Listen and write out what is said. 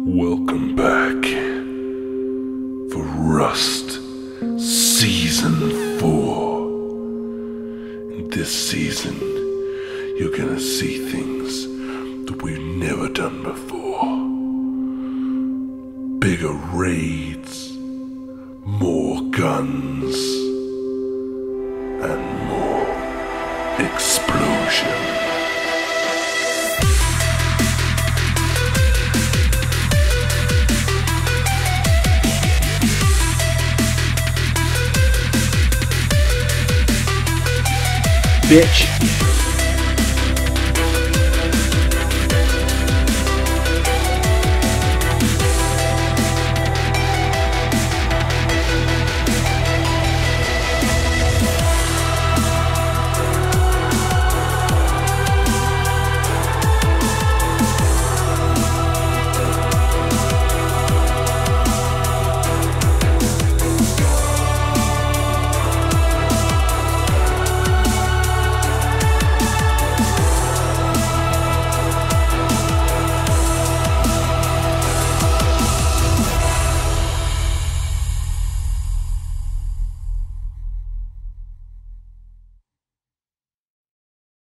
Welcome back for Rust Season 4. In this season, you're gonna see things that we've never done before. Bigger raids, more guns, and more explosion. Bitch.